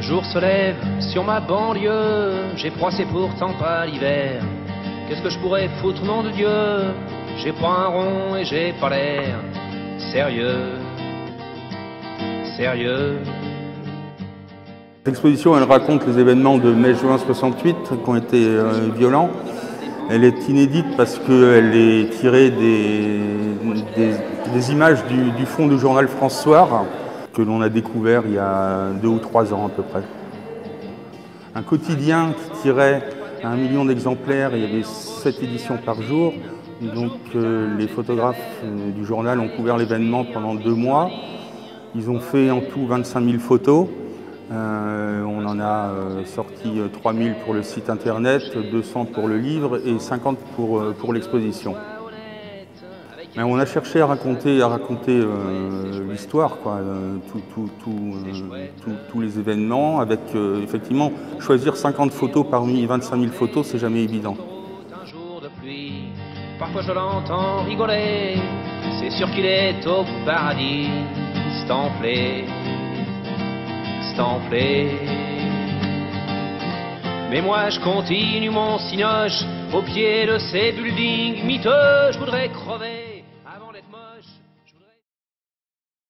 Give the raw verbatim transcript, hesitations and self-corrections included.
jour se lève sur ma banlieue, j'ai froid, c'est pourtant pas l'hiver. Qu'est-ce que je pourrais foutre, nom de Dieu? J'ai pas un rond et j'ai pas l'air sérieux, sérieux. L'exposition, elle raconte les événements de mai-juin soixante-huit qui ont été euh, violents. Elle est inédite parce qu'elle est tirée des, des, des images du, du fond du journal France Soir que l'on a découvert il y a deux ou trois ans à peu près. Un quotidien qui tirait un million d'exemplaires, il y avait sept éditions par jour. Donc euh, les photographes euh, du journal ont couvert l'événement pendant deux mois. Ils ont fait en tout vingt-cinq mille photos. Euh, on en a euh, sorti trois mille pour le site internet, deux cents pour le livre et cinquante pour, euh, pour l'exposition. On a cherché à raconter, à raconter euh, l'histoire, quoi, euh, tout, tout, tout, euh, tout, tous les événements, avec euh, effectivement choisir cinquante photos parmi vingt-cinq mille photos, c'est jamais évident. Un jour de pluie, parfois je l'entends rigoler, c'est sûr qu'il est au paradis, stamplé. Mais moi je continue mon cinoche au pied de ces buildings miteux, je voudrais crever.